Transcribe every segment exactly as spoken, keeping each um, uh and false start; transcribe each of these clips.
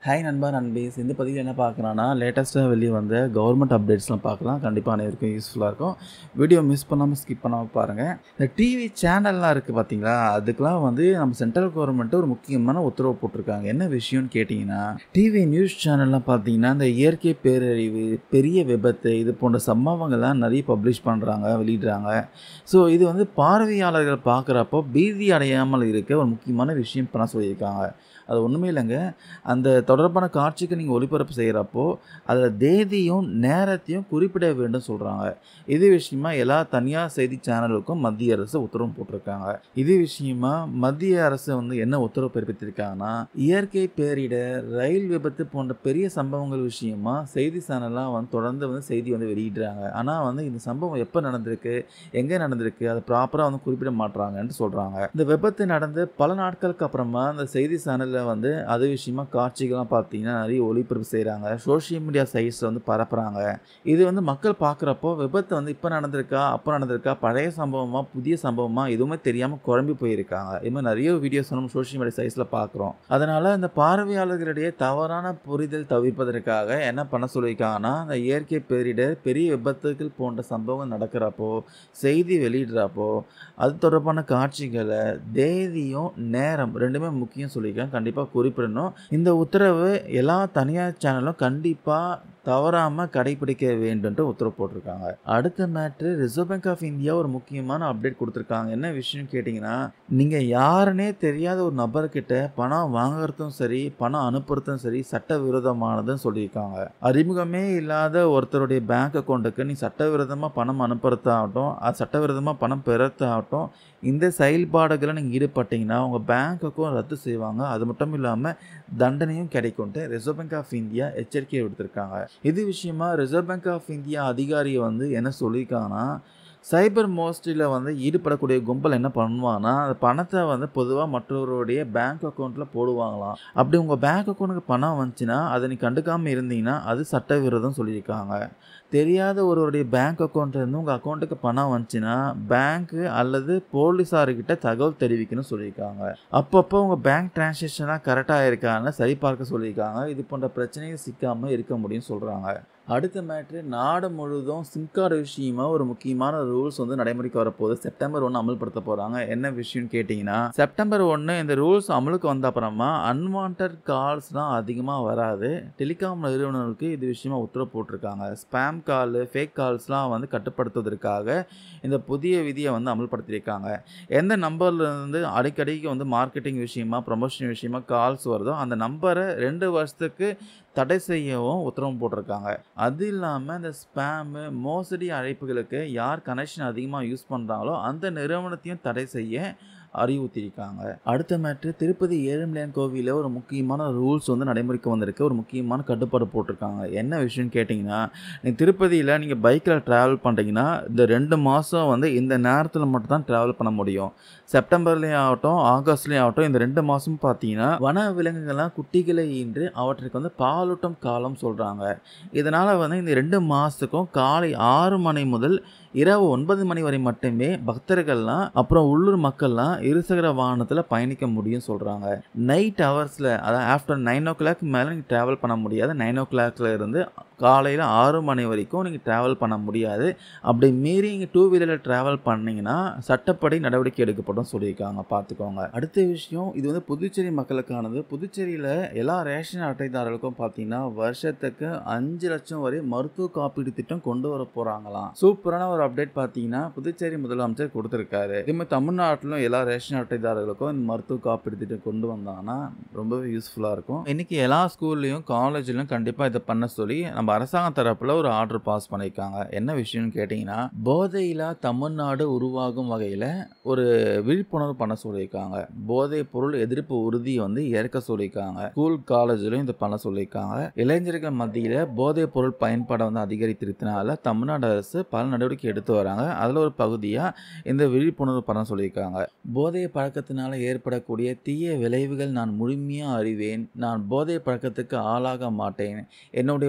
Hi நண்பா நண்பீஸ் இந்த பதிவில் என்ன பார்க்கலான்னா லேட்டஸ்ட்டாக வெளியே வந்த கவர்மெண்ட் அப்டேட்ஸ்லாம் பார்க்கலாம். கண்டிப்பாக அனைவருக்கும் யூஸ்ஃபுல்லாக இருக்கும். வீடியோ மிஸ் பண்ணாமல் ஸ்கிப் பண்ணாமல் பாருங்கள். இந்த டிவி சேனல்லாம் இருக்குது பார்த்தீங்களா, அதுக்கெலாம் வந்து நம்ம சென்ட்ரல் கவர்மெண்ட்டு ஒரு முக்கியமான உத்தரவு போட்டிருக்காங்க. என்ன விஷயம்னு கேட்டிங்கன்னா, டிவி நியூஸ் சேனல்லாம் பார்த்தீங்கன்னா இந்த இயற்கை பேரழிவு, பெரிய விபத்து இது போன்ற சம்பவங்கள்லாம் நிறைய பப்ளிஷ் பண்ணுறாங்க, வெளியிடுறாங்க. ஸோ இது வந்து பார்வையாளர்கள் பார்க்குறப்போ பீதி அடையாமல் இருக்க ஒரு முக்கியமான விஷயம் பண்ண சொல்லியிருக்காங்க. அது ஒன்றுமே இல்லைங்க, அந்த தொடர்பான காட்சிக்கு நீங்கள் ஒளிபரப்பு செய்கிறப்போ அதில் தேதியும் நேரத்தையும் குறிப்பிட வேண்டும் சொல்கிறாங்க. இது விஷயமா எல்லா தனியார் செய்தி சேனலுக்கும் மத்திய அரசு உத்தரவு போட்டிருக்காங்க. இது விஷயமா மத்திய அரசு வந்து என்ன உத்தரவு பிறப்பித்திருக்காங்கன்னா, இயற்கை பேரிடர், ரயில் விபத்து போன்ற பெரிய சம்பவங்கள் விஷயமா செய்தி சேனல்லாம் வந்து தொடர்ந்து வந்து செய்தி வந்து வெளியிடுறாங்க. ஆனால் வந்து இந்த சம்பவம் எப்போ நடந்திருக்கு, எங்கே நடந்திருக்கு, அதை ப்ராப்பராக வந்து குறிப்பிட மாட்டுறாங்கன்னு சொல்கிறாங்க. இந்த விபத்து நடந்து பல நாட்களுக்கு அப்புறமா அந்த செய்தி சேனலில் வந்து அது விஷயமா காட்சிகள்லாம் பார்த்தீங்கன்னா நிறைய ஒளிபரப்பு செய்கிறாங்க. சோஷியல் மீடியா சைட்ஸில் வந்து பரப்புகிறாங்க. இது வந்து மக்கள் பார்க்குறப்போ விபத்து வந்து இப்போ நடந்திருக்கா, அப்போ நடந்திருக்கா, பழைய சம்பவமாக, புதிய சம்பவமாக எதுவுமே தெரியாமல் குழம்பி போயிருக்காங்க. இது மாதிரி நிறைய வீடியோஸ் நம்ம சோஷியல் மீடியா சைட்ஸில் பார்க்குறோம். அதனால் இந்த பார்வையாளர்களிடையே தவறான புரிதல் தவிர்ப்பதற்காக என்ன பண்ண சொல்லியிருக்காங்கன்னா, இந்த இயற்கை பேரிடர், பெரிய விபத்துகள் போன்ற சம்பவங்கள் நடக்கிறப்போ, செய்தி வெளியிடுறப்போ அது தொடர்பான காட்சிகளை தேதியும் நேரம் ரெண்டுமே முக்கியம் சொல்லியிருக்காங்க. கண்டிப்பாக குறிப்பிடணும். இந்த உத்தரவு எல்லா தனியார் சேனலும் கண்டிப்பாக தவறாமல் கடைபிடிக்க வேண்டும்ட்டு உத்தரவு போட்டிருக்காங்க. அடுத்த matter, reserve bank of India ஒரு முக்கியமான அப்டேட் கொடுத்துருக்காங்க. என்ன விஷயம் கேட்டிங்கன்னா, நீங்கள் யாருன்னே தெரியாத ஒரு நபர்கிட்ட பணம் வாங்குறதும் சரி, பணம் அனுப்புறதும் சரி சட்டவிரோதமானதுன்னு சொல்லியிருக்காங்க. அறிமுகமே இல்லாத ஒருத்தருடைய பேங்க் அக்கௌண்ட்டுக்கு நீ சட்டவிரோதமாக பணம் அனுப்புறதாகட்டும், அது சட்டவிரோதமாக பணம் பெறத்தாகட்டும், இந்த செயல்பாடுகளை நீங்கள் ஈடுபட்டிங்கன்னா உங்கள் பேங்க் அக்கௌண்ட் ரத்து செய்வாங்க. அது மட்டும் இல்லாமல் தண்டனையும் கிடைக்கும்ட்டு ரிசர்வ் பேங்க் ஆஃப் இந்தியா எச்சரிக்கையை விடுத்திருக்காங்க. இது விஷயமா ரிசர்வ் பேங்க் ஆஃப் இந்தியா அதிகாரி வந்து என்ன சொல்லியிருக்காங்கன்னா, சைபர் மோஸ்டில் வந்து ஈடுபடக்கூடிய கும்பல் என்ன பண்ணுவாங்கன்னா, அந்த பணத்தை வந்து பொதுவாக மற்றவருடைய பேங்க் அக்கௌண்ட்டில் போடுவாங்களாம். அப்படி உங்கள் பேங்க் அக்கௌண்ட்டுக்கு பணம் வந்துச்சுன்னா அதை நீ கண்டுக்காமல் இருந்தீங்கன்னா அது சட்டவிரோதம் சொல்லியிருக்காங்க. தெரியாத ஒருவருடைய பேங்க் அக்கௌண்ட்லேருந்து உங்கள் அக்கௌண்ட்டுக்கு பணம் வந்துச்சுன்னா பேங்க்கு அல்லது போலீஸார்கிட்ட தகவல் தெரிவிக்கணும்னு சொல்லியிருக்காங்க. அப்பப்போ உங்கள் பேங்க் டிரான்சாக்ஷன்லாம் கரெக்டாக இருக்கான்னு சரிபார்க்க சொல்லியிருக்காங்க. இது போன்ற பிரச்சனைகள் சிக்காமல் இருக்க முடியும்னு சொல்கிறாங்க. அடுத்த மேட்ரு, நாடு முழுவதும் சிம் கார்டு விஷயமா ஒரு முக்கியமான ரூல்ஸ் வந்து நடைமுறைக்கு வரப்போகுது. செப்டம்பர் ஒன்று அமல்படுத்த போகிறாங்க. என்ன விஷயம்னு கேட்டிங்கன்னா, செப்டம்பர் ஒன்று இந்த ரூல்ஸ் அமலுக்கு வந்த அப்புறமா அன்வான்ட் கால்ஸ்லாம் அதிகமாக வராது. டெலிகாம் நிறுவனங்களுக்கு இது விஷயமா உத்தரவு போட்டிருக்காங்க. ஸ்பேம் கால், ஃபேக் கால்ஸ்லாம் வந்து கட்டுப்படுத்துவதற்காக இந்த புதிய விதியை வந்து அமல்படுத்தியிருக்காங்க. எந்த நம்பர்லேருந்து அடிக்கடிக்கு வந்து மார்க்கெட்டிங் விஷயமா, ப்ரமோஷன் விஷயமா கால்ஸ் வருதோ அந்த நம்பரை ரெண்டு வருஷத்துக்கு தடை செய்யவும் உத்தரவு போட்டிருக்காங்க. அது இல்லாமல் இந்த ஸ்பேமு, மோசடி அழைப்புகளுக்கு யார் கனெக்ஷன் அதிகமாக யூஸ் பண்ணுறாங்களோ அந்த நிறுவனத்தையும் தடை செய்ய அறிவுறுத்தியிருக்காங்க. அடுத்த மேட்ரு, திருப்பதி ஏழுமலையான் கோவிலில் ஒரு முக்கியமான ரூல்ஸ் வந்து நடைமுறைக்கு வந்திருக்கு. ஒரு முக்கியமான கட்டுப்பாடு போட்டிருக்காங்க. என்ன விஷயம்னு கேட்டிங்கன்னா, நீங்கள் திருப்பதியில் நீங்கள் பைக்கில் ட்ராவல் பண்ணுறீங்கன்னா இந்த ரெண்டு மாதம் வந்து இந்த நேரத்தில் மட்டும் தான் ட்ராவல் பண்ண முடியும். செப்டம்பர்லேயும் ஆகட்டும், ஆகஸ்ட்லேயும் ஆகட்டும், இந்த ரெண்டு மாதம் பார்த்தீங்கன்னா வன விலங்குகள்லாம் குட்டிகளை ஈன்று அவற்றுக்கு வந்து பாலூட்டும் காலம் சொல்கிறாங்க. இதனால் வந்து இந்த ரெண்டு மாதத்துக்கும் காலை ஆறு மணி முதல் இரவு ஒன்பது மணி வரை மட்டுமே பக்தர்கள்லாம் அப்புறம் உள்ளூர் மக்கள்லாம் இருசக்கர வாகனத்தில் பயணிக்க முடியும் சொல்கிறாங்க. நைட் ஹவர்ஸில், அதாவது ஆஃப்டர் நைன் ஓ கிளாக் மேலே நீங்கள் ட்ராவல் பண்ண முடியாது. நைன் ஓ கிளாக்ல இருந்து காலையில் ஆறு மணி வரைக்கும் நீங்கள் ட்ராவல் பண்ண முடியாது. அப்படி மீறி நீங்கள் டூ வீலரில் ட்ராவல் பண்ணிங்கன்னா சட்டப்படி நடவடிக்கை எடுக்கப்படும் சொல்லியிருக்காங்க. பார்த்துக்கோங்க. அடுத்த விஷயம், இது வந்து புதுச்சேரி மக்களுக்கானது. புதுச்சேரியில் எல்லா ரேஷன் அட்டைதாரர்களுக்கும் பார்த்தீங்கன்னா வருஷத்துக்கு அஞ்சு லட்சம் வரை மருத்துவ காப்பீடு திட்டம் கொண்டு வர போகிறாங்களாம். சூப்பரான ஒரு அப்டேட் பார்த்தீங்கன்னா புதுச்சேரி முதலமைச்சர் கொடுத்துருக்காரு. இதுமாதிரி தமிழ்நாட்டிலும் எல்லா ரேஷன் அட்டைதாரர்களுக்கும் இந்த மருத்துவ காப்பீடு திட்டம் கொண்டு வந்தாங்கன்னா ரொம்பவே யூஸ்ஃபுல்லாக இருக்கும். இன்னைக்கு எல்லா ஸ்கூல்லையும் காலேஜ்லையும் கண்டிப்பாக இதை பண்ண சொல்லி நம்ம அரசாங்க தரப்பில் ஒரு ஆர்டர் பாஸ் பண்ணியிருக்காங்க. என்ன விஷயம்னு கேட்டிங்கன்னா, போதையில்லா தமிழ்நாடு உருவாகும் வகையில் ஒரு விழிப்புணர்வு பண்ண சொல்லியிருக்காங்க. போதைப் பொருள் எதிர்ப்பு உறுதியை வந்து ஏற்க சொல்லியிருக்காங்க. ஸ்கூல் காலேஜ்லையும் இதை பண்ண சொல்லியிருக்காங்க. இளைஞர்கள் மத்தியில் போதைப் பொருள் பயன்பாடை வந்து அதிகரித்திருக்கனால தமிழ்நாடு அரசு பல நடவடிக்கை எடுத்து வராங்க. அதில் ஒரு பகுதியாக இந்த விழிப்புணர்வு பண்ண சொல்லியிருக்காங்க. போதை பழக்கத்தினால ஏற்படக்கூடிய தீய விளைவுகள் நான் முழுமையாக அறிவேன். நான் போதை பழக்கத்துக்கு ஆளாக மாட்டேன். என்னுடைய உறவினர்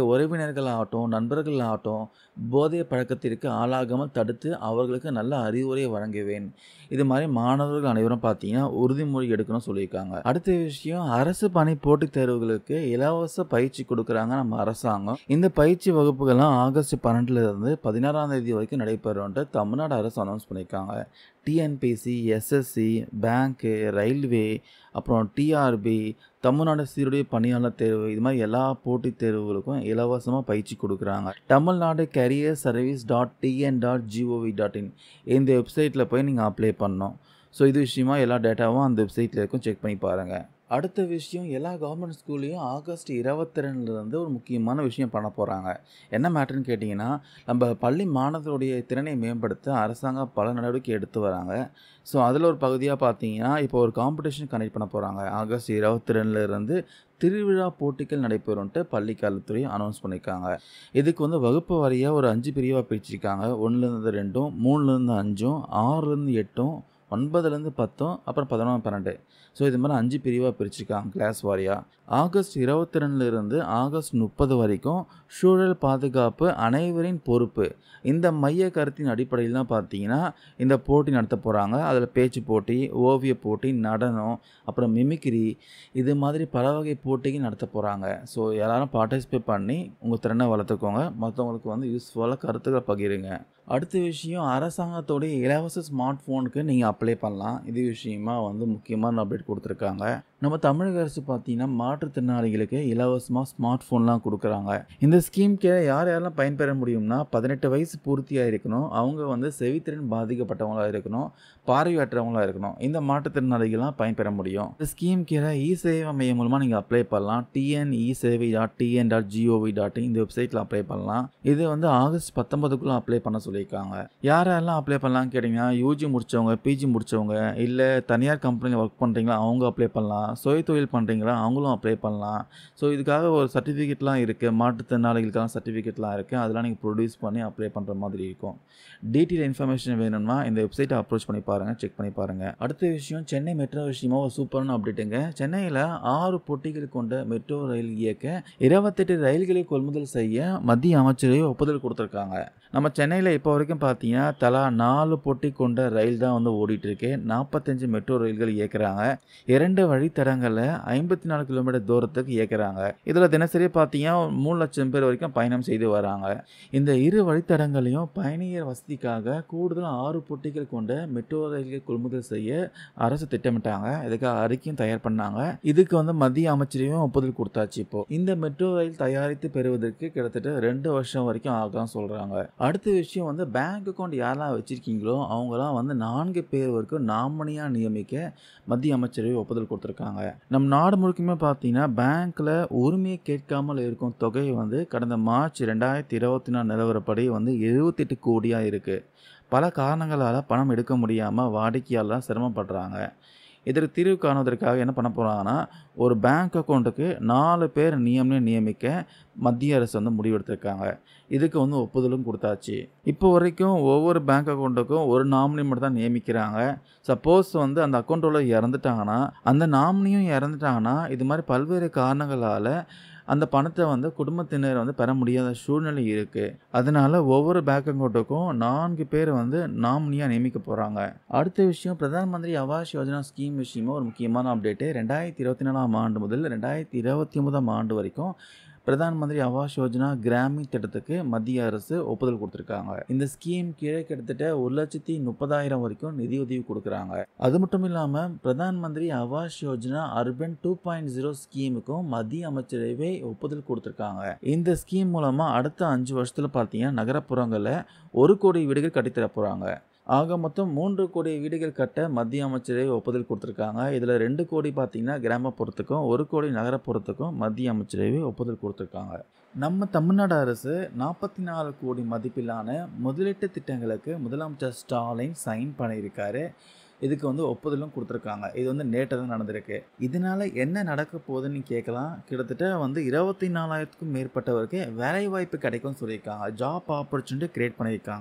உறவினர்களாகட்டும், நண்பர்களாகட்டும் போதை பழக்கத்திற்கு ஆளாகாமல் தடுத்து அவர்களுக்கு நல்ல அறிவுரை வழங்குவேன். இது மாதிரி மாணவர்கள் அனைவரும் பார்த்தீங்கன்னா உறுதிமொழி எடுக்கணும்னு சொல்லியிருக்காங்க. அடுத்த விஷயம், அரசு பணி போட்டித் தேர்வுகளுக்கு இலவச பயிற்சி கொடுக்குறாங்க நம்ம அரசாங்கம். இந்த பயிற்சி வகுப்புகள்லாம் ஆகஸ்ட் பன்னெண்டுல இருந்து பதினாறாம் தேதி வரைக்கும் நடைபெறும்ன்ட்டு தமிழ்நாடு அரசு அனௌன்ஸ் பண்ணியிருக்காங்க. டிஎன்பிஎஸ்சி, எஸ்எஸ்சி, பேங்க்கு, ரயில்வே, அப்புறம் டிஆர்பி, தமிழ்நாடு சீருடை பணியாளர் தேர்வு, இது மாதிரி எல்லா போட்டித் தேர்வுகளுக்கும் இலவசமாக பயிற்சி கொடுக்குறாங்க. Tamil Nadu career service dot TN dot GOV dot in இந்த வெப்சைட்டில் போய் நீங்கள் அப்ளை பண்ணணும். ஸோ இது விஷயமா எல்லா டேட்டாவும் அந்த வெப்சைட்டில் இருக்கும், செக் பண்ணி பாருங்கள். அடுத்த விஷயம், எல்லா கவர்மெண்ட் ஸ்கூல்லையும் ஆகஸ்ட் இருபத்தி ரெண்டுலேருந்து ஒரு முக்கியமான விஷயம் பண்ண போகிறாங்க. என்ன மேட்டர்னு கேட்டிங்கன்னா, நம்ம பள்ளி மாணவர்களுடைய திறனை மேம்படுத்த அரசாங்கம் பல நடவடிக்கை எடுத்து வராங்க. ஸோ அதில் ஒரு பகுதியாக பார்த்தீங்கன்னா, இப்போ ஒரு காம்படிஷன் கண்டக்ட் பண்ண போகிறாங்க. ஆகஸ்ட் இருபத்தி ரெண்டுலேருந்து திருவிழா போட்டிகள் நடைபெறும்ன்ட்டு பள்ளி கல்வித்துறை அனௌன்ஸ் பண்ணியிருக்காங்க. இதுக்கு வந்து வகுப்பு வாரியாக ஒரு அஞ்சு பிரிவாக பிரிச்சிருக்காங்க. ஒன்றுலேருந்து ரெண்டும், மூணுலேருந்து அஞ்சும், ஆறுலேருந்து எட்டும், ஒன்பதுலேருந்து பத்தும், அப்புறம் பதினொன்று பன்னெண்டு. ஸோ இது மாதிரி அஞ்சு பிரிவாக பிரிச்சிருக்காங்க கிளாஸ் வாரியாக. ஆகஸ்ட் இருபத்தி ரெண்டுலேருந்து ஆகஸ்ட் முப்பது வரைக்கும் சூழல் பாதுகாப்பு அனைவரின் பொறுப்பு, இந்த மைய கருத்தின் அடிப்படையில் தான் பார்த்தீங்கன்னா இந்த போட்டி நடத்த போகிறாங்க. அதில் பேச்சு போட்டி, ஓவிய போட்டி, நடனம், அப்புறம் மிமிக்ரி, இது மாதிரி பல வகை போட்டிகள் நடத்த போகிறாங்க. ஸோ எல்லாரும் பார்ட்டிசிபேட் பண்ணி உங்கள் திறனை வளர்த்துக்கோங்க. மற்றவங்களுக்கு வந்து யூஸ்ஃபுல்லாக கருத்துக்களை பகிருங்க. அடுத்த விஷயம், அரசாங்கத்தோடைய இலவச ஸ்மார்ட் ஃபோனுக்கு நீங்கள் அப்ளை பண்ணலாம். இது விஷயமா வந்து முக்கியமான அப்டேட் கொடுத்துருக்காங்க. நம்ம தமிழக அரசு பார்த்தீங்கன்னா மாற்றுத்திறனாளிகளுக்கு இலவசமாக ஸ்மார்ட் ஃபோன்லாம் கொடுக்குறாங்க. இந்த ஸ்கீம்க்கு யார் யாரெல்லாம் பயன்பெற முடியும்னா, பதினெட்டு வயசு பூர்த்தியாக இருக்கணும், அவங்க வந்து செவித்திறன் பாதிக்கப்பட்டவங்களாக இருக்கணும், பார்வையற்றவங்களாக இருக்கணும். இந்த மாற்றுத்திறனாளிகள்லாம் பயன்பெற முடியும். இந்த ஸ்கீம் கீழே இ சேவை மையம் மூலமாக நீங்கள் அப்ளை பண்ணலாம். TN e Sevai dot TN dot GOV dot இந்த வெப்சைட்டில் அப்ளை பண்ணலாம். இது வந்து ஆகஸ்ட் பத்தொன்பதுக்குள்ளே அப்ளை பண்ண சொல்லியிருக்காங்க. யாரெல்லாம் அப்ளை பண்ணலாம்னு கேட்டிங்கன்னா, யூஜி முடித்தவங்க, பிஜி முடித்தவங்க, இல்லை தனியார் கம்பெனியில் ஒர்க் பண்ணுறீங்களா அவங்க அப்ளை பண்ணலாம், சுய தொழில் பண்ணுறீங்களா அவங்களும் அப்ளை பண்ணலாம். ஸோ இதுக்காக ஒரு சர்டிஃபிகேட்லாம் இருக்குது, மாற்றுத்திறனாளிகளுக்கான சர்டிஃபிகேட்லாம் இருக்குது, அதெல்லாம் நீங்கள் ப்ரொடியூஸ் பண்ணி அப்ளை பண்ணுற மாதிரி இருக்கும். டீட்டெயில் இன்ஃபர்மேஷன் வேணும்னா இந்த வெப்சைட்டை அப்ரோச் பண்ணி பாருங்கள், செக் பண்ணி பாருங்கள். அடுத்த விஷயம், சென்னை மெட்ரோ விஷயமா ஒரு சூப்பரான அப்டேட்டுங்க. சென்னையில் ஆறு பொட்டிகள் கொண்ட மெட்ரோ ரயில் இயக்க இருபத்தெட்டு ரயில்களை கொள்முதல் செய்ய மத்திய அமைச்சரவை ஒப்புதல் கொடுத்துருக்காங்க. நம்ம சென்னையில் இப்போ வரைக்கும் பார்த்தீங்கன்னா தலா நாலு பொட்டி கொண்ட ரயில் தான் வந்து ஓடிட்டு இருக்கு. நாற்பத்தஞ்சு மெட்ரோ ரயில்கள் இயக்குறாங்க. இரண்டு வழித்தடங்களில் ஐம்பத்தி நாலு கிலோமீட்டர் தூரத்துக்கு இயக்குறாங்க. இதில் தினசரி பார்த்தீங்கன்னா மூணு லட்சம் பேர் வரைக்கும் பயணம் செய்து வராங்க. இந்த இரு வழித்தடங்களையும் பயணியர் வசதிக்காக கூடுதல் ஆறு பொட்டிகள் கொண்ட மெட்ரோ ரயில்கள் கொள்முதல் செய்ய அரசு திட்டமிட்டாங்க. இதுக்காக அறிக்கையும் தயார் பண்ணாங்க. இதுக்கு வந்து மத்திய அமைச்சரையும் ஒப்புதல் கொடுத்தாச்சு. இப்போ இந்த மெட்ரோ ரயில் தயாரித்து பெறுவதற்கு கிட்டத்தட்ட ரெண்டு வருஷம் வரைக்கும் ஆகலாம் சொல்றாங்க. அடுத்த விஷயம் வந்து, பேங்க் அக்கௌண்ட் யாரெல்லாம் வச்சிருக்கீங்களோ அவங்களாம் வந்து நான்கு பேர் வரைக்கும் நாமினியாக நியமிக்க மத்திய அமைச்சரவை ஒப்புதல் கொடுத்துருக்காங்க. நம் நாடு முழுக்குமே பார்த்தீங்கன்னா பேங்க்கில் உரிமையை கேட்காமல் இருக்கும் தொகை வந்து கடந்த மார்ச் ரெண்டாயிரத்தி இருபத்தி நாலு நிலவரப்படி வந்து எழுபத்தெட்டு கோடியாக இருக்குது. பல காரணங்களால் பணம் எடுக்க முடியாமல் வாடிக்கையாளர் சிரமப்படுறாங்க. இதற்கு தீர்வு காணுவதற்காக என்ன பண்ண போகிறாங்கன்னா, ஒரு பேங்க் அக்கௌண்ட்டுக்கு நாலு பேர் நியமனம் நியமிக்க மத்திய அரசு வந்து முடிவெடுத்திருக்காங்க. இதுக்கு வந்து ஒப்புதலும் கொடுத்தாச்சு. இப்போ வரைக்கும் ஒவ்வொரு பேங்க் அக்கௌண்ட்டுக்கும் ஒரு நாமினி மட்டும் தான் நியமிக்கிறாங்க. சப்போஸ் வந்து அந்த அக்கௌண்ட் ஹோல்டர் இறந்துட்டாங்கன்னா, அந்த நாமினியும் இறந்துட்டாங்கன்னா, இது மாதிரி பல்வேறு காரணங்களால் அந்த பணத்தை வந்து குடும்பத்தினர் வந்து பெற முடியாத சூழ்நிலை இருக்குது. அதனால ஒவ்வொரு பேங்க் அக்கௌண்ட்டுக்கும் நான்கு பேர் வந்து நாமினியாக நியமிக்க போகிறாங்க. அடுத்த விஷயம், பிரதான் மந்திரி ஆவாஸ் யோஜனா ஸ்கீம் விஷயமா ஒரு முக்கியமான அப்டேட்டு. ரெண்டாயிரத்தி இருபத்தி நாலாம் ஆண்டு முதல் ரெண்டாயிரத்தி இருபத்தி ஒன்பதாம் ஆண்டு வரைக்கும் பிரதான் மந்திரி ஆவாஸ் யோஜனா கிராமீன் திட்டத்துக்கு மத்திய அரசு ஒப்புதல் கொடுத்துருக்காங்க. இந்த ஸ்கீம் கீழே கிட்டத்தட்ட ஒரு லட்சத்தி முப்பதாயிரம் வரைக்கும் நிதியுதவி கொடுக்குறாங்க. அது மட்டும் இல்லாமல் Pradhan Mantri Awas Yojana urban two point zero ஸ்கீமுக்கும் மத்திய அமைச்சரவை ஒப்புதல் கொடுத்துருக்காங்க. இந்த ஸ்கீம் மூலமாக அடுத்த அஞ்சு வருஷத்தில் பார்த்தீங்கன்னா நகரப்புறங்களில் ஒரு கோடி வீடுகள் கட்டித்தர போகிறாங்க. ஆக மொத்தம் மூன்று கோடி வீடுகள் கட்ட மத்திய அமைச்சரவை ஒப்புதல் கொடுத்துருக்காங்க. இதில் ரெண்டு கோடி பார்த்தீங்கன்னா கிராமப்புறத்துக்கும் ஒரு கோடி நகரப்புறத்துக்கும் மத்திய அமைச்சரவை ஒப்புதல் கொடுத்துருக்காங்க. நம்ம தமிழ்நாடு அரசு நாற்பத்தி நாலு கோடி மதிப்பிலான முதலீட்டு திட்டங்களுக்கு முதலமைச்சர் ஸ்டாலின் சைன் பண்ணியிருக்காரு. இதுக்கு வந்து ஒப்புதலும் கொடுத்துருக்காங்க. இது வந்து நேற்று தான் நடந்திருக்கு. இதனால என்ன நடக்க போகுதுன்னு கேட்கலாம். கிட்டத்தட்ட வந்து இருபத்தி நாலாயிரத்துக்கும் மேற்பட்டவருக்கு வேலை வாய்ப்பு கிடைக்கும்னு சொல்லியிருக்காங்க. ஜாப் ஆப்பர்ச்சுனிட்டி கிரியேட் பண்ணியிருக்காங்க.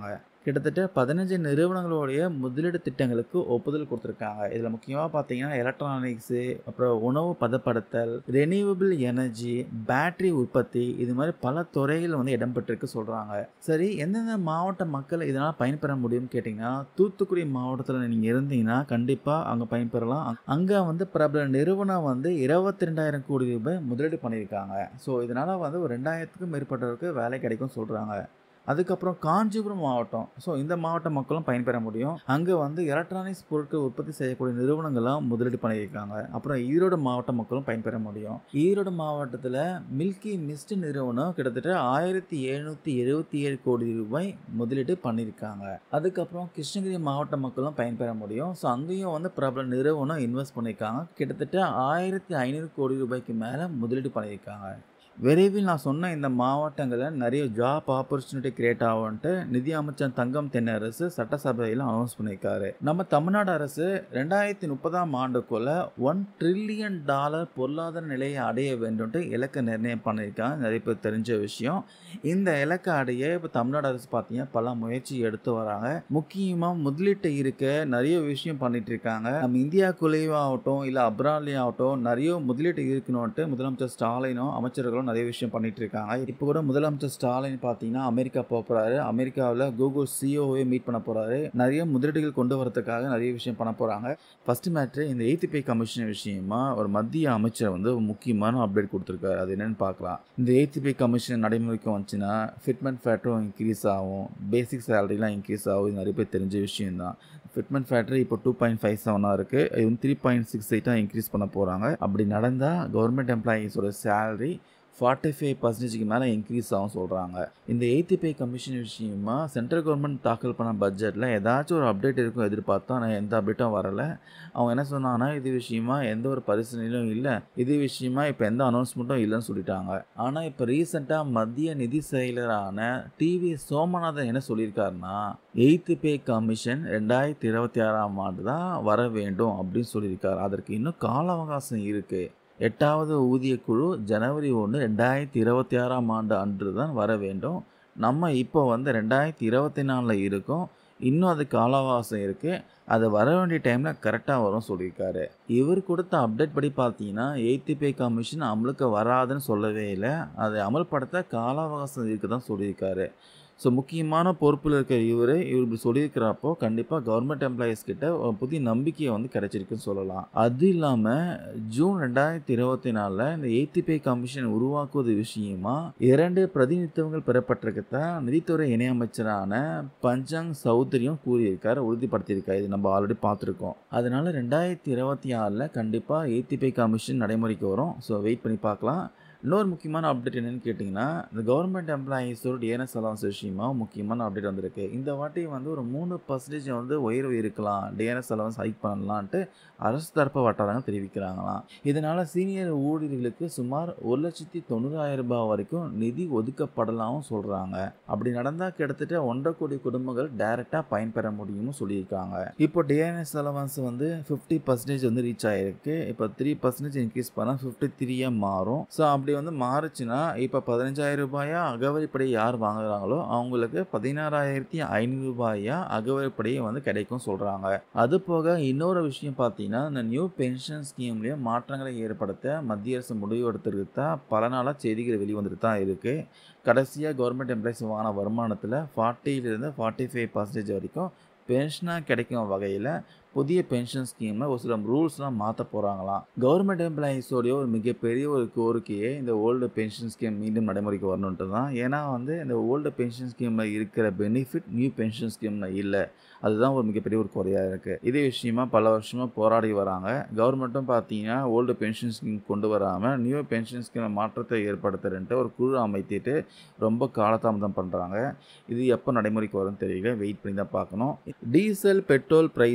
கிட்டத்தட்ட பதினைந்து நிறுவனங்களுடைய முதலீடு திட்டங்களுக்கு ஒப்புதல் கொடுத்துருக்காங்க. இதில் முக்கியமாக பார்த்தீங்கன்னா எலக்ட்ரானிக்ஸு, அப்புறம் உணவு பதப்படுத்தல், ரெனியூவபிள் எனர்ஜி, பேட்டரி உற்பத்தி, இது மாதிரி பல துறைகள் வந்து இடம்பெற்றிருக்கு சொல்கிறாங்க. சரி, எந்தெந்த மாவட்ட மக்கள் இதனால் பயன்பெற முடியும்னு கேட்டிங்கன்னா, தூத்துக்குடி மாவட்டத்தில் நீங்கள் இருந்தீங்கன்னா கண்டிப்பாக அங்கே பயன்பெறலாம். அங்கே வந்து பிரபல நிறுவனம் வந்து இருபத்தி ரெண்டாயிரம் கோடி ரூபாய் முதலீடு பண்ணியிருக்காங்க. ஸோ இதனால் வந்து ஒரு ரெண்டாயிரத்துக்கும் மேற்பட்டவருக்கு வேலை கிடைக்கும்னு சொல்கிறாங்க. அதுக்கப்புறம் காஞ்சிபுரம் மாவட்டம். ஸோ இந்த மாவட்ட மக்களும் பயன்பெற முடியும். அங்கே வந்து எலக்ட்ரானிக்ஸ் பொருட்கள் உற்பத்தி செய்யக்கூடிய நிறுவனங்கள்லாம் முதலீடு பண்ணியிருக்காங்க. அப்புறம் ஈரோடு மாவட்ட மக்களும் பயன்பெற முடியும். ஈரோடு மாவட்டத்தில் மில்கி மிஸ்ட் நிறுவனம் கிட்டத்தட்ட ஆயிரத்தி எழுநூற்றி எழுபத்தி ஏழு கோடி ரூபாய் முதலீடு பண்ணியிருக்காங்க. அதுக்கப்புறம் கிருஷ்ணகிரி மாவட்ட மக்களும் பயன்பெற முடியும். ஸோ அங்கேயும் வந்து பிரபல நிறுவனம் இன்வெஸ்ட் பண்ணியிருக்காங்க. கிட்டத்தட்ட ஆயிரத்தி ஐநூறு கோடி ரூபாய்க்கு மேலே முதலீடு பண்ணியிருக்காங்க. விரைவில் நான் சொன்ன இந்த மாவட்டங்களில் நிறைய ஜாப் ஆப்பர்ச்சுனிட்டி கிரியேட் ஆகும்ன்ட்டு நிதி அமைச்சர் தங்கம் தென்னரசு சட்டசபையில் அனௌன்ஸ் பண்ணியிருக்காரு. நம்ம தமிழ்நாடு அரசு ரெண்டாயிரத்தி முப்பதாம் ஆண்டுக்குள்ள ஒன் ட்ரில்லியன் டாலர் பொருளாதார நிலையை அடைய வேண்டும்ட்டு இலக்கை நிர்ணயம் பண்ணியிருக்காங்க. நிறைய பேர் தெரிஞ்ச விஷயம். இந்த இலக்கை அடைய இப்போ தமிழ்நாடு அரசு பார்த்தீங்கன்னா பல முயற்சி எடுத்து வராங்க. முக்கியமாக முதலீட்டு இருக்க நிறைய விஷயம் பண்ணிட்டு இருக்காங்க. நம்ம இந்தியாக்குள்ளேயும் ஆகட்டும் இல்லை அப்ராட்லேயும் ஆகட்டும் நிறைய முதலீட்டு இருக்கணும்ட்டு முதலமைச்சர் ஸ்டாலினும் அமைச்சர்களும் நிறைய விஷயம் பண்ணிட்டு இருக்காங்க. இப்போ கூட முதலமைச்சர் ஸ்டாலின் பார்த்தீங்கன்னா அமெரிக்கா போக போறாரு. அமெரிக்காவில் கூகுள் சிஇஓவை மீட் பண்ண போறாரு. நிறைய முதலீடுகள் கொண்டு வரதுக்காக நிறைய விஷயம் பண்ண போறாங்க. ஃபர்ஸ்ட் மேட்ரு இந்த எய்த் பே கமிஷன் விஷயமா ஒரு மத்திய அமைச்சர் வந்து முக்கியமான அப்டேட் கொடுத்துருக்காரு. அது என்னன்னு பார்க்கலாம். இந்த எய்த் பே கமிஷன் நடைமுறைக்கு வந்துச்சுன்னா ஃபிட்மெண்ட் ஃபேக்டரும் இன்க்ரீஸ் ஆகும், பேசிக் சேலரிலாம் இன்க்ரீஸ் ஆகும். இது நிறைய பேர் தெரிஞ்ச விஷயம் தான். ஃபிட்மெண்ட் ஃபேக்டர் இப்போ டூ பாயிண்ட் ஃபைவ் செவனாக இருக்குது. இது வந்து த்ரீ பாயிண்ட் சிக்ஸ் எயிட்டாக இன்க்ரீஸ் பண்ண போகிறாங்க. அப்படி நடந்தால் கவர்மெண்ட் எம்ப்ளாயீஸோட சேலரி ஃபார்ட்டி ஃபைவ் பர்சன்டேஜுக்கு மேலே இன்க்ரீஸ் ஆகும் சொல்கிறாங்க. இந்த எய்த் பே கமிஷன் விஷயமா சென்ட்ரல் கவர்மெண்ட் தாக்கல் பண்ண பட்ஜெட்டில் ஏதாச்சும் ஒரு அப்டேட் இருக்கும் எதிர்பார்த்தா, நான் எந்த அப்டேட்டும் வரலை. அவங்க என்ன சொன்னாங்கன்னா இது விஷயமா எந்த ஒரு பரிசீலனையும் இல்லை, இது விஷயமா இப்போ எந்த அனௌன்ஸ்மெண்ட்டும் இல்லைன்னு சொல்லிட்டாங்க. ஆனால் இப்போ ரீசெண்டாக மத்திய நிதி செயலரான டிவி சோமநாதன் என்ன சொல்லியிருக்காருன்னா, எய்த் பே கமிஷன் ரெண்டாயிரத்தி இருபத்தி ஆறாம் ஆண்டு தான் வர வேண்டும் அப்படின்னு சொல்லியிருக்காரு. அதற்கு இன்னும் கால அவகாசம் இருக்குது. எட்டாவது ஊதிய குழு ஜனவரி ஒன்று ரெண்டாயிரத்தி இருபத்தி ஆறாம் ஆண்டு அன்று தான் வர வேண்டும். நம்ம இப்போ வந்து ரெண்டாயிரத்தி இருபத்தி நாலில் இருக்கோம். இன்னும் அது கால அவகாசம் இருக்குது. அது வர வேண்டிய டைமில் கரெக்டாக வரும் சொல்லியிருக்காரு. இவர் கொடுத்த அப்டேட் படி பார்த்தீங்கன்னா எய்த் பே கமிஷன் அமலுக்கு வராதுன்னு சொல்லவே இல்லை. அதை அமல்படுத்த கால அவகாசம் இருக்குது தான் சொல்லியிருக்காரு. ஸோ முக்கியமான பொறுப்பில் இருக்கிற இவர் இவர் இப்படி சொல்லியிருக்கிறப்போ கண்டிப்பாக கவர்மெண்ட் எம்ப்ளாயீஸ் கிட்ட ஒரு புதிய நம்பிக்கையை வந்து கிடைச்சிருக்குன்னு சொல்லலாம். அது இல்லாமல் ஜூன் ரெண்டாயிரத்தி இருபத்தி நாலில் இந்த எய்த் பே கமிஷன் உருவாக்குவது விஷயமா இரண்டு பிரதிநிதித்துவங்கள் பெறப்பட்டிருக்கத்தான் நிதித்துறை இணையமைச்சரான பஞ்சாங் சௌத்ரியும் கூறியிருக்காரு, உறுதிப்படுத்தியிருக்காரு. இது நம்ம ஆல்ரெடி பார்த்துருக்கோம். அதனால ரெண்டாயிரத்தி இருபத்தி ஆறில் கண்டிப்பாக எய்த் பே கமிஷன் நடைமுறைக்கு வரும். ஸோ வெயிட் பண்ணி பார்க்கலாம். இன்னொரு முக்கியமான அப்டேட் என்னென்னு கேட்டிங்கன்னா, இந்த கவர்மெண்ட் எம்ப்ளாயீஸோட டிஎன்எஸ் அலவன்ஸ் விஷயமா முக்கியமான அப்டேட் வந்திருக்கு. இந்த வாட்டி வந்து ஒரு மூணு பர்சன்டேஜ் வந்து உயர்வு இருக்கலாம், டிஎன்எஸ் அலவன்ஸ் ஹைக் பண்ணலான்ட்டு அரசு தரப்பு வட்டாரங்க தெரிவிக்கிறாங்களாம். இதனால் சீனியர் ஊழியர்களுக்கு சுமார் ஒரு லட்சத்தி தொண்ணூறாயிரம் ரூபாய் வரைக்கும் நிதி ஒதுக்கப்படலாம்னு சொல்கிறாங்க. அப்படி நடந்தால் கிட்டத்தட்ட ஒன்றரை கோடி குடும்பங்கள் டைரெக்டாக பயன்பெற முடியும்னு சொல்லியிருக்காங்க. இப்போ டிஎன்எஸ் அலவன்ஸ் வந்து ஃபிஃப்டி பர்சன்டேஜ் வந்து ரீச் ஆகிருக்கு. இப்போ த்ரீ பர்சன்டேஜ் இன்க்ரீஸ் பண்ணால் ஃபிஃப்டி த்ரீயாக மாறும். ஸோ அப்படி வந்து மாறுச்சுன்னா இப்போ பதினஞ்சாயிரம் ரூபாயா அகவரிப்படை யார் வாங்குறாங்களோ அவங்களுக்கு பதினாறாயிரத்தி ஐநூறு ரூபாயா அகவரிப்படையை வந்து கிடைக்கும் சொல்கிறாங்க. அது போக இன்னொரு விஷயம் பார்த்தீங்கன்னா, இந்த நியூ பென்ஷன் ஸ்கீம்லேயும் மாற்றங்களை ஏற்படுத்த மத்திய அரசு முடிவு எடுத்துருக்கு தான் பல நாளாக செய்திகள் வெளிவந்துட்டு தான் இருக்குது. கடைசியாக கவர்மெண்ட் எம்ப்ளாய்ஸ் வாங்கின வருமானத்தில் ஃபார்ட்டியிலிருந்து ஃபார்ட்டி ஃபைவ் பர்சன்டேஜ் வரைக்கும் பென்ஷனாக கிடைக்கும் வகையில் புதிய பென்ஷன் ஸ்கீமில் ஒரு சில ரூல்ஸ்லாம் மாற்ற போகிறாங்களாம். கவர்மெண்ட் எம்ப்ளாயீஸோடைய ஒரு மிகப்பெரிய ஒரு கோரிக்கையே இந்த ஓல்டு பென்ஷன் ஸ்கீம் மீண்டும் நடைமுறைக்கு வரணுன்ட்டு தான். ஏன்னா வந்து இந்த ஓல்டு பென்ஷன் ஸ்கீமில் இருக்கிற பெனிஃபிட் நியூ பென்ஷன் ஸ்கீமில் இல்லை. அதுதான் ஒரு மிகப்பெரிய ஒரு குறையாக இருக்குது. இதே விஷயமா பல வருஷமாக போராடி வராங்க. கவர்மெண்ட்டும் பார்த்தீங்கன்னா ஓல்டு பென்ஷன் ஸ்கீம் கொண்டு வராமல் நியூ பென்ஷன் ஸ்கீமை மாற்றத்தை ஏற்படுத்துறன்ட்டு ஒரு குழு அமைத்திட்டு ரொம்ப காலதாமதம் பண்ணுறாங்க. இது எப்போ நடைமுறைக்கு வரும்னு தெரியல, வெயிட் பண்ணி தான் பார்க்கணும். டீசல் பெட்ரோல் ப்ரைஸ்லாம்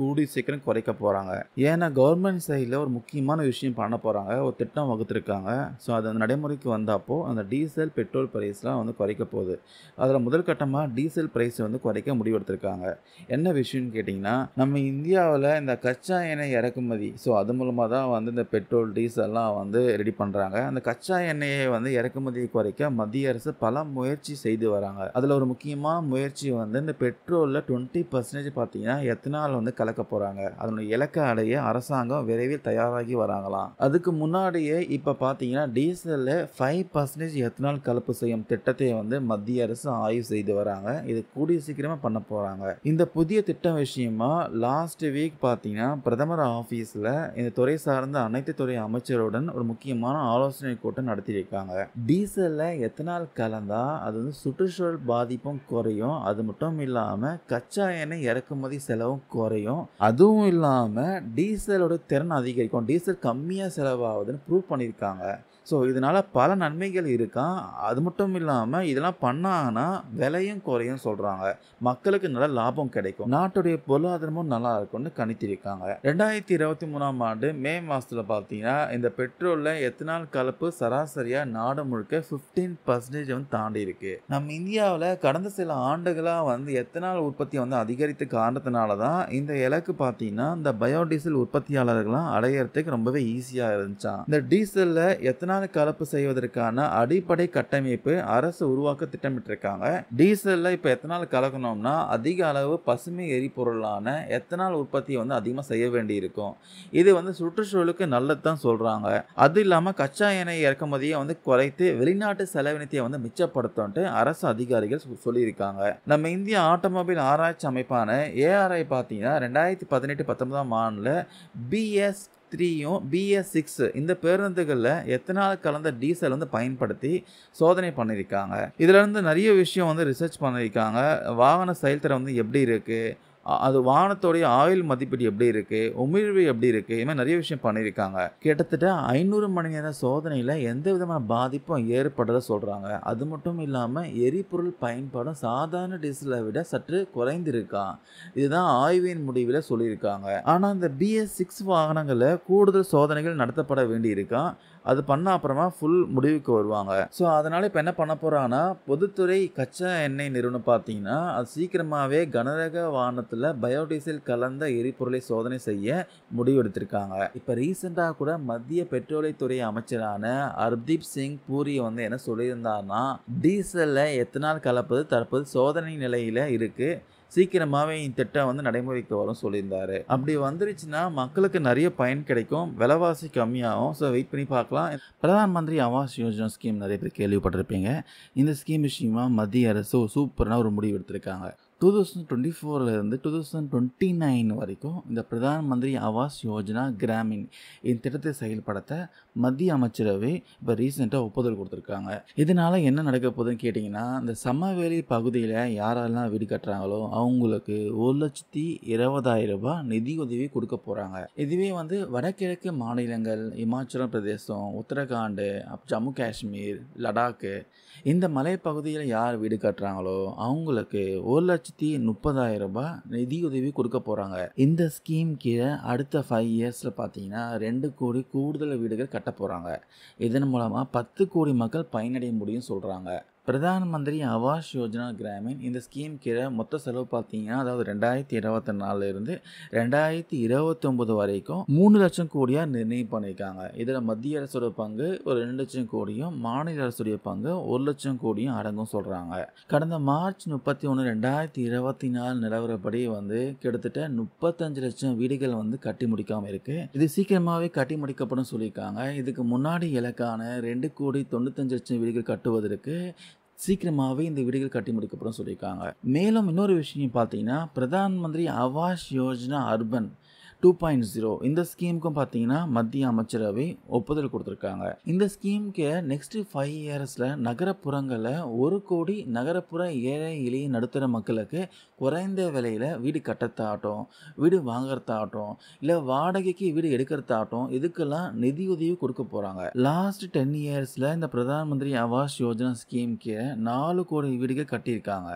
கூடி சீக்கிரம் குறைக்க போகிறாங்க. ஏன்னா கவர்மெண்ட் சைடில் ஒரு முக்கியமான விஷயம் பண்ண போகிறாங்க, ஒரு திட்டம் வகுத்துருக்காங்க. ஸோ அது அந்த நடைமுறைக்கு வந்தப்போ அந்த டீசல் பெட்ரோல் ப்ரைஸ்லாம் வந்து குறைக்க போகுது. அதில் முதல் கட்டமாக டீசல் ப்ரைஸ் வந்து குறைக்க முடிவெடுத்திருக்காங்க. என்ன விஷயம்னு கேட்டிங்கன்னா, நம்ம இந்தியாவில் இந்த கச்சா எண்ணெய் இறக்குமதி, ஸோ அது மூலமாக தான் வந்து இந்த பெட்ரோல் டீசல்லாம் வந்து ரெடி பண்ணுறாங்க. அந்த கச்சா எண்ணெயை வந்து இறக்குமதியை குறைக்க மத்திய அரசு பல முயற்சி செய்து வராங்க. அதில் ஒரு முக்கியமான முயற்சி வந்து இந்த பெட்ரோலில் டுவெண்ட்டி பர்சன்டேஜ் பார்த்தீங்கன்னா எத்தனால் வந்து கலக்க போகிறாங்க. அதனுடைய இலக்கை அடைய அரசாங்கம் விரைவில் தயாராகி வராங்களாம். அதுக்கு முன்னாடியே இப்போ பார்த்தீங்கன்னா டீசலில் ஃபைவ் பர்சன்டேஜ் எத்தனால் கலப்பு செய்யும் திட்டத்தை வந்து மத்திய அரசு ஆய்வு செய்து வராங்க. இது கூடிய சீக்கிரமாக பண்ண போகிறாங்க. இந்த புதிய திட்டம் விஷயமா லாஸ்ட் வீக் பார்த்தீங்கன்னா பிரதமர் ஆஃபீஸில் இந்த துறை சார்ந்த அனைத்து துறை அமைச்சருடன் ஒரு முக்கியமான ஆலோசனை கூட்டம் நடத்தியிருக்காங்க. டீசலில் எத்தனால் கலந்தா அது வந்து சுற்றுச்சூழல் பாதிப்பும் குறையும். அது மட்டும் இல்லாமல் கச்சா எண்ணெய் இறக்குமதி செலவும் குறையும். அதுவும் இல்லாமல் டீசலோட திறன் அதிகரிக்கும். டீசல் கம்மியாக செலவாகுதுன்னு ப்ரூவ் பண்ணியிருக்காங்க. ஸோ இதனால் பல நன்மைகள் இருக்கான். அது மட்டும் இல்லாமல் இதெல்லாம் பண்ணாங்கன்னா விலையும் குறையும் சொல்கிறாங்க. மக்களுக்கு நல்ல லாபம் கிடைக்கும். நாட்டுடைய பொருளாதாரமும் நல்லா இருக்கும்னு கணித்திருக்காங்க. ரெண்டாயிரத்தி இருபத்தி மூணாம் ஆண்டு மே மாதத்தில் பார்த்தீங்கன்னா இந்த பெட்ரோலில் எத்தனால் கலப்பு சராசரியாக நாடு முழுக்க ஃபிஃப்டீன் பர்சன்டேஜ் வந்து தாண்டி இருக்கு. நம்ம இந்தியாவில் கடந்த சில ஆண்டுகளாக வந்து எத்தனால் உற்பத்தி வந்து அதிகரித்த காரணத்தினால தான் இந்த இலக்கு பார்த்தீங்கன்னா இந்த பயோடீசல் உற்பத்தியாளர்கள்லாம் அடையிறதுக்கு ரொம்பவே ஈஸியாக இருந்துச்சான். இந்த டீசலில் எத்தனால் கலப்பு செய்வதற்கான அடிப்படை கட்டமைப்பு அரசு உருவாக்க திட்டமிட்டிருக்காங்க. டீசல்ல இப்ப எத்தனால் கலக்கணும்னா அதிக அளவு பசுமை எரிபொருளான எத்தனால் உற்பத்தி வந்து அதிகமாக செய்ய வேண்டி இருக்கும். இது வந்து சுற்றுச்சூழலுக்கு நல்லதுதான் சொல்றாங்க. அது இல்லாம கச்சா எண்ணெய் இறக்குமதியை வந்து குறைத்து வெளிநாட்டு செலவினத்தை வந்து மிச்சப்படுத்தும்ட்டு அரசு அதிகாரிகள் சொல்லியிருக்காங்க. நம்ம இந்திய ஆட்டோமொபைல் ஆராய்ச்சி அமைப்பான ஏஆர்ஐ பார்த்தீங்கன்னா ரெண்டாயிரத்தி பதினெட்டு பத்தொன்பதாம் ஆண்டுல பிஎஸ் த்ரீயும் பிஎஸ் சிக்ஸ் இந்த பேருந்துகளில் எத்தனால் கலந்த டீசல் வந்து பயன்படுத்தி சோதனை பண்ணியிருக்காங்க. இதுல இருந்து நிறைய விஷயம் வந்து ரிசர்ச் பண்ணியிருக்காங்க. வாகன செயல்திறன் வந்து எப்படி இருக்கு, அது வாகனத்தோடைய ஆயில் மதிப்பீடு எப்படி இருக்கு, உமிழ்வு எப்படி இருக்கு, இது மாதிரி நிறைய விஷயம் பண்ணியிருக்காங்க. கிட்டத்தட்ட ஐநூறு மணி நேர சோதனையில் எந்த விதமான பாதிப்பும் ஏற்படுறத சொல்றாங்க. அது மட்டும் இல்லாமல் எரிபொருள் பயன்பாடும் சாதாரண டீசலை விட சற்று குறைந்திருக்கான். இதுதான் ஆய்வின் முடிவில் சொல்லியிருக்காங்க. ஆனால் இந்த பிஎஸ் சிக்ஸ் வாகனங்களில் கூடுதல் சோதனைகள் நடத்தப்பட வேண்டி இருக்கான். அது பண்ண அப்புறமா ஃபுல் முடிவுக்கு வருவாங்க. ஸோ அதனால் இப்போ என்ன பண்ண போகிறாங்கன்னா பொதுத்துறை கச்சா எண்ணெய் நிறுவனம் பார்த்தீங்கன்னா அது சீக்கிரமாகவே கனரக வாகனத்தில் பயோடீசல் கலந்த எரிபொருளை சோதனை செய்ய முடிவெடுத்திருக்காங்க. இப்போ ரீசெண்டாக கூட மத்திய பெட்ரோலியத்துறை அமைச்சரான ஹர்தீப் சிங் பூரி வந்து என்ன சொல்லியிருந்தாருன்னா டீசலில் எத்தனால் கலப்பது தற்போது சோதனை நிலையில் இருக்குது, சீக்கிரமாகவே இந்த திட்டம் வந்து நடைமுறைக்கு வரும் சொல்லியிருந்தாரு. அப்படி வந்துருச்சுன்னா மக்களுக்கு நிறைய பயன் கிடைக்கும், விலைவாசி கம்மியாகும். ஸோ வெயிட் பண்ணி பார்க்கலாம். பிரதான் மந்திரி ஆவாஸ் யோஜனா ஸ்கீம் நிறைய பேர் கேள்விப்பட்டிருப்பீங்க. இந்த ஸ்கீம் விஷயமா மத்திய அரசு சூப்பரான ஒரு முடிவு எடுத்திருக்காங்க. டூ தௌசண்ட் டுவெண்ட்டி ஃபோர்லேருந்து டூ தௌசண்ட் டுவெண்ட்டி நைன் வரைக்கும் இந்த பிரதான் மந்திரி ஆவாஸ் யோஜனா கிராமின் இந்த திட்டத்தை செயல்படுத்த மத்திய அமைச்சரவை இப்போ ரீசெண்டாக ஒப்புதல் கொடுத்துருக்காங்க. இதனால் என்ன நடக்க போகுதுன்னு கேட்டிங்கன்னா இந்த சமவெளி பகுதியில் யாரெல்லாம் வீடு கட்டுறாங்களோ அவங்களுக்கு ஒரு லட்சத்தி இருபதாயிரம் ரூபாய் நிதி உதவி கொடுக்க போகிறாங்க. இதுவே வந்து வடகிழக்கு மாநிலங்கள் இமாச்சல பிரதேசம், உத்தரகாண்ட், ஜம்மு காஷ்மீர், லடாக்கு இந்த மலைப்பகுதியில் யார் வீடு கட்டுறாங்களோ அவங்களுக்கு ஒரு லட்சத்தி முப்பதாயிரம் ரூபாய் நிதி உதவி கொடுக்க போகிறாங்க. இந்த ஸ்கீம் கீழே அடுத்த ஃபைவ் இயர்ஸில் பார்த்தீங்கன்னா ரெண்டு கோடி கூடுதல் வீடுகள் கட்ட போகிறாங்க. இதன் மூலமாக பத்து கோடி மக்கள் பயனடைய முடியும் சொல்கிறாங்க. பிரதான் மந்திரி ஆவாஸ் யோஜனா கிராமின் இந்த ஸ்கீம் கீழே மொத்த செலவு பார்த்தீங்கன்னா அதாவது ரெண்டாயிரத்தி இருபத்தி நாலுல இருந்து ரெண்டாயிரத்தி இருபத்தி ஒன்பது வரைக்கும் மூணு லட்சம் கோடியாக நிர்ணயம் பண்ணியிருக்காங்க. இதில் மத்திய அரசோட பங்கு ஒரு ரெண்டு லட்சம் கோடியும் மாநில அரசுடைய பங்கு ஒரு லட்சம் கோடியும் அடங்கும் சொல்கிறாங்க. கடந்த மார்ச் முப்பத்தி ஒன்று ரெண்டாயிரத்தி இருபத்தி நாலு நிலவரப்படி வந்து கிட்டத்தட்ட முப்பத்தஞ்சு லட்சம் வீடுகள் வந்து கட்டி முடிக்காமல் இருக்கு. இது சீக்கிரமாகவே கட்டி முடிக்கப்படும் சொல்லியிருக்காங்க. இதுக்கு முன்னாடி இலக்கான ரெண்டு கோடி தொண்ணூத்தஞ்சு லட்சம் வீடுகள் கட்டுவதற்கு சீக்கிரமாகவே இந்த வீடுகள் கட்டி முடிக்கப்படும் சொல்லியிருக்காங்க. மேலும் இன்னொரு விஷயம் பார்த்தீங்கன்னா Pradhan Mantri Awas Yojana urban two point zero இந்த ஸ்கீமுக்கும் பார்த்தீங்கன்னா மத்திய அமைச்சரவை ஒப்புதல் கொடுத்துருக்காங்க. இந்த ஸ்கீமுக்கு நெக்ஸ்ட் ஃபைவ் இயர்ஸில் நகரப்புறங்களில் ஒரு கோடி நகரப்புற ஏழை எளிய நடுத்தர மக்களுக்கு குறைந்த விலையில் வீடு கட்டத்தாகட்டும், வீடு வாங்குறதாகட்டும், இல்லை வாடகைக்கு வீடு எடுக்கிறதாகட்டும் இதுக்கெல்லாம் நிதி உதவி கொடுக்க போகிறாங்க. லாஸ்ட் டென் இயர்ஸில் இந்த பிரதான் மந்திரி ஆவாஸ் யோஜனா ஸ்கீமுக்கு நாலு கோடி வீடுகள் கட்டியிருக்காங்க.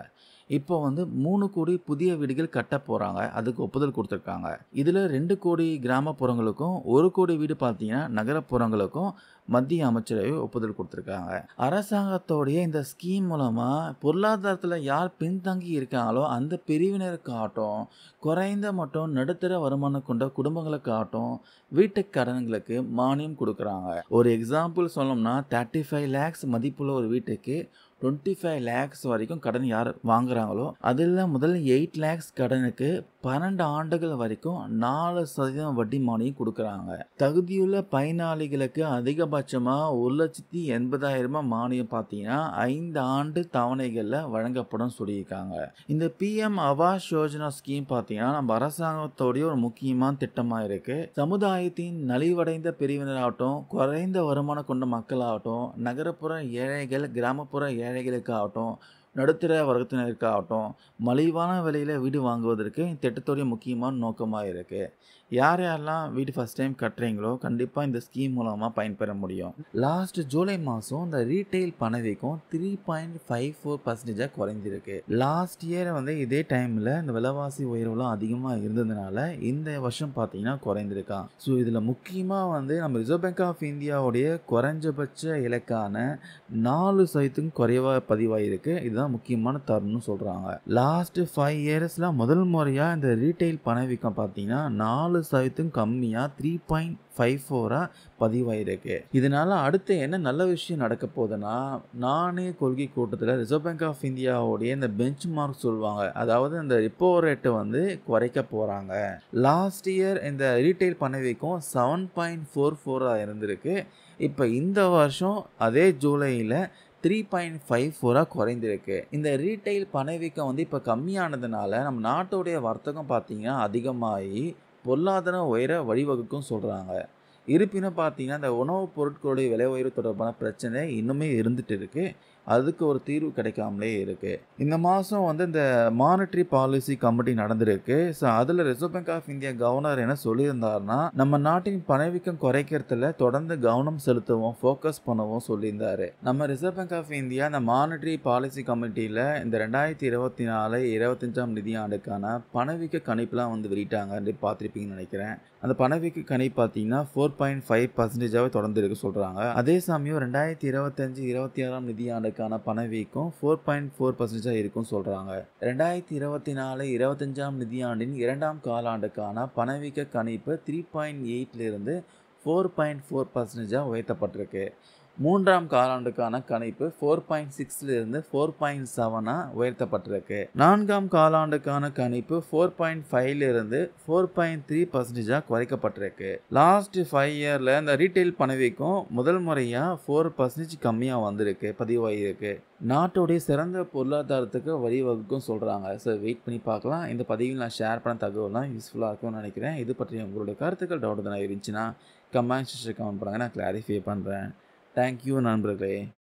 இப்போ வந்து மூணு கோடி புதிய வீடுகள் கட்ட போறாங்க. அதுக்கு ஒப்புதல் குடுத்துருக்காங்க. இதுல ரெண்டு கோடி கிராமப்புறங்களுக்கும், ஒரு கோடி வீடு பார்த்தீங்கன்னா, நகரப்புறங்களுக்கும் மத்திய அமைச்சரவை ஒப்புதல் குடுத்துருக்காங்க. அரசாங்கத்தோடைய இந்த ஸ்கீம் மூலமா பொருளாதாரத்துல யார் பின்தங்கி இருக்காங்களோ, அந்த பிரிவினருக்காகட்டும், குறைந்த மற்றும் நடுத்தர வருமானம் கொண்ட குடும்பங்களுக்காகட்டும், வீட்டுக் கடன்களுக்கு மானியம் குடுக்குறாங்க. ஒரு எக்ஸாம்பிள் சொல்லணும்னா முப்பத்தி ஐந்து லேக்ஸ் மதிப்புள்ள ஒரு வீட்டுக்கு இருபத்தி ஐந்து லேக்ஸ் வரைக்கும் கடன் யார் வாங்குறாங்களோ, அதில முதல் எட்டு லேக்ஸ் கடனுக்கு பன்னிரண்டு ஆண்டுகள் வரைக்கும் நாலு சதவீதம் வட்டி மானியம் குடுக்குறாங்க. தகுதியுள்ள பயனாளிகளுக்கு அதிகபட்சமா ஒரு லட்சத்து எண்பதாயிரம் மானியம் பார்த்தீங்கன்னா, ஐந்து ஆண்டு தவணைகள்ல வழங்கப்படும் சொல்லியிருக்காங்க. இந்த பிஎம் ஆவாஸ் யோஜனா ஸ்கீம் பார்த்தீங்கன்னா, நம்ம அரசாங்கத்தோடைய ஒரு முக்கியமான திட்டமா இருக்கு. சமுதாயத்தின் நலிவடைந்த பிரிவினராகட்டும், குறைந்த வருமானம் கொண்ட மக்களாகட்டும், நகரப்புற ஏழைகள், கிராமப்புற ஏழைகளுக்காகட்டும், நடுத்தர வர்க்கத்தினருக்காகட்டும், மலிவான விலையில வீடு வாங்குவதற்கு இந்த திட்டத்துடைய முக்கியமான நோக்கமா இருக்கு. யார் யாரெல்லாம் வீடு ஃபர்ஸ்ட் டைம் கட்டுறீங்களோ, கண்டிப்பா இந்த ஸ்கீம் மூலமா பயன்பெற முடியும். லாஸ்ட் ஜூலை மாசம் இந்த ரீட்டெயில் பணவீக்கம் மூன்று புள்ளி ஐம்பத்தி நான்கு சதவீதம் குறைஞ்சிருக்கு. லாஸ்ட் இயர் வந்து இதே டைம்ல இந்த விலைவாசி உயர்வுலாம் அதிகமா இருந்ததுனால இந்த வருஷம் பார்த்தீங்கன்னா குறைந்திருக்காம். ஸோ இதுல முக்கியமா வந்து நம்ம ரிசர்வ் பேங்க் ஆஃப் இந்தியாவுடைய குறைஞ்சபட்ச இலக்கான நாலு சதவீதத்துக்கும் குறைவா பதிவாயிருக்கு. இதுதான் முக்கியமான தருணம்னு சொல்றாங்க. லாஸ்ட் ஃபைவ் இயர்ஸ்ல முதல் முறையா இந்த ரீட்டெயில் பணவீக்கம் பார்த்தீங்கன்னா நாலு சதவீதத்துக்கும் கம்மியா மூன்று புள்ளி ஐம்பத்தி நான்கு பதிவாயிருக்கு. இதனால அடுத்து என்ன நல்ல விஷயம் நடக்க போகுதுன்னா, நாணய கொள்கை கூட்டத்தில் ரிசர்வ் பேங்க் ஆஃப் இந்தியாவுடைய இந்த பெஞ்ச் மார்க் சொல்லுவாங்க. அதாவது இந்த ரிப்போ ரேட்டை வந்து குறைக்க போறாங்க. லாஸ்ட் இயர் இந்த ரீட்டெயில் பணவீக்கம் செவன் பாயிண்ட் ஃபோர் ஃபோரா இருந்திருக்கு. இப்போ இந்த வருஷம் அதே ஜூலையில் மூன்று புள்ளி ஐம்பத்தி நான்கு குறைந்திருக்கு. இந்த ரீட்டெயில் பணவீக்கம் வந்து இப்போ கம்மியானதுனால நம்ம நாட்டுடைய வர்த்தகம் பார்த்தீங்கன்னா அதிகமாகி பொருளாதாரம் உயர வழிவகுக்கும் சொல்கிறாங்க. இருப்பினும் பார்த்தீங்கன்னா இந்த உணவுப் பொருட்களுடைய விலை உயர்வு தொடர்பான பிரச்சனை இன்னுமே இருந்துட்டு இருக்கு. அதுக்கு ஒரு தீர்வு கிடைக்காமலே இருக்கு. இந்த மாதம் வந்து இந்த மானிட்டரி பாலிசி கமிட்டி நடந்திருக்கு. ஸோ அதில் reserve bank of India governor என்ன சொல்லியிருந்தாருன்னா, நம்ம நாட்டின் பணவீக்கம் குறைக்கிறதுல தொடர்ந்து கவனம் செலுத்தவும் ஃபோக்கஸ் பண்ணவும் சொல்லியிருந்தாரு. நம்ம ரிசர்வ் பேங்க் ஆஃப் இந்தியா இந்த மானிட்டரி பாலிசி கமிட்டியில் இந்த ரெண்டாயிரத்தி இருபத்தி நாலு இருபத்தஞ்சாம் நிதியாண்டுக்கான பணவீக்க கணிப்புலாம் வந்து வெளியிட்டாங்க பார்த்துருப்பீங்கன்னு நினைக்கிறேன். அந்த பணவீக்க கணிப்பு பார்த்தீங்கன்னா ஃபோர் பாயிண்ட் ஃபைவ் பர்சன்டேஜாவே தொடர்ந்து இருக்கு சொல்கிறாங்க. அதே சமயம் ரெண்டாயிரத்தி இருபத்தஞ்சு இருபத்தி ஆறாம் நிதியாண்டு பணவீக்கம் ஃபோர் பாயிண்ட் ஃபோர் பர்சன்டேஜ் இருக்கும் சொல்றாங்க. ரெண்டாயிரத்தி இருபத்தி நாலு இருபத்தஞ்சாம் நிதியாண்டின் இரண்டாம் காலாண்டுக்கான பணவீக்க கணிப்பு த்ரீ பாயிண்ட் எயிட்ல இருந்து ஃபோர் பாயிண்ட் ஃபோர் பர்சன்டேஜா உயர்த்தப்பட்டிருக்கு. மூன்றாம் காலாண்டுக்கான கணிப்பு ஃபோர் பாயிண்ட் சிக்ஸ்ல இருந்து ஃபோர் பாயிண்ட் செவனா உயர்த்தப்பட்டிருக்கு. நான்காம் காலாண்டுக்கான கணிப்பு ஃபோர் பாயிண்ட் ஃபைவ்ல இருந்து ஃபோர் பாயிண்ட் த்ரீ பர்சன்டேஜா குறைக்கப்பட்டிருக்கு. லாஸ்ட் ஃபைவ் இயர்ல இந்த ரீட்டைல் பணவீக்கம் முதல் முறையா ஃபோர் பர்சன்டேஜ் கம்மியா வந்திருக்கு பதிவாயிருக்கு. நாட்டுடைய சிறந்த பொருளாதாரத்துக்கு வழிவகுக்கும் சொல்றாங்க. ஸோ வெயிட் பண்ணி பார்க்கலாம். இந்த பதிவில் நான் ஷேர் பண்ண தகவலாம் யூஸ்ஃபுல்லாக இருக்கும்னு நினைக்கிறேன். இது பற்றி உங்களுடைய கருத்துக்கள் டவுட் எதனா இருந்துச்சுன்னா கமெண்ட் செக்ஷனில் கமெண்ட் பண்ணுங்க. நான் கிளாரிஃபை பண்ணுறேன். தேங்க்யூ நண்பர்களே.